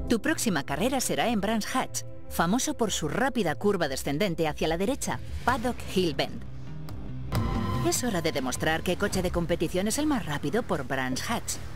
Tu próxima carrera será en Brands Hatch, famoso por su rápida curva descendente hacia la derecha, Paddock Hill Bend. Es hora de demostrar qué coche de competición es el más rápido por Brands Hatch.